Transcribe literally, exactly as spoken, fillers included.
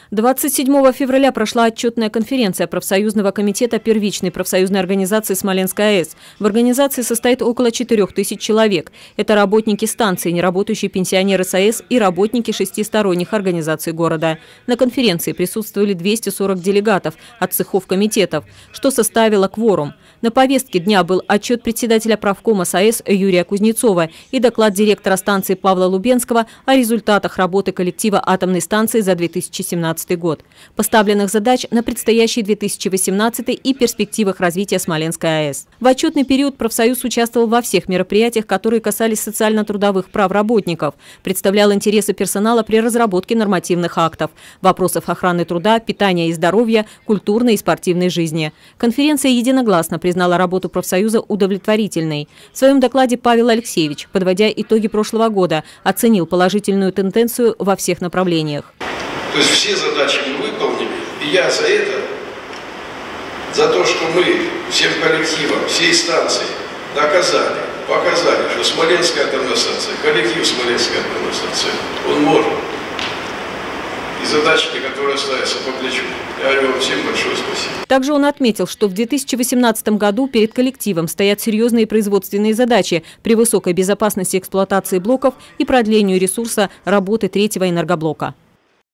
двадцать седьмого февраля прошла отчетная конференция профсоюзного комитета первичной профсоюзной организации Смоленская АЭС. В организации состоит около четырёх тысяч человек. Это работники станции, неработающие пенсионеры с АЭС и работники шести сторонних организаций города. На конференции присутствовали двести сорок делегатов от цехов комитетов, что составило кворум. На повестке дня был отчет председателя правкома САЭС Юрия Кузнецова и доклад директора станции Павла Лубенского о результатах работы коллектива атомной станции за две тысячи семнадцатый год, поставленных задач на предстоящий две тысячи восемнадцатый и перспективах развития Смоленской АЭС. В отчетный период профсоюз участвовал во всех мероприятиях, которые касались социально-трудовых прав работников, представлял интересы персонала при разработке нормативных актов, вопросов охраны труда, питания и здоровья, культурной и спортивной жизни. Конференция единогласно признала работу профсоюза удовлетворительной. В своем докладе Павел Алексеевич, подводя итоги прошлого года, оценил положительную тенденцию во всех направлениях. То есть все задачи мы выполнили, и я за это, за то, что мы всем коллективам, всей станции доказали, показали, что Смоленская атомная станция, коллектив Смоленской атомной станции, он может. И задачки, которые ставятся по плечу. Я говорю вам всем большое спасибо. Также он отметил, что в две тысячи восемнадцатом году перед коллективом стоят серьезные производственные задачи при высокой безопасности эксплуатации блоков и продлению ресурса работы третьего энергоблока.